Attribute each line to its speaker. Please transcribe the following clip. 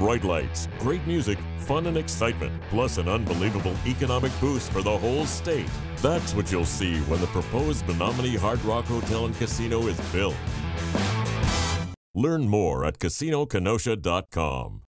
Speaker 1: bright lights, great music, fun and excitement, plus an unbelievable economic boost for the whole state. That's what you'll see when the proposed Menominee Hard Rock Hotel and Casino is built. Learn more at CasinoKenosha.com.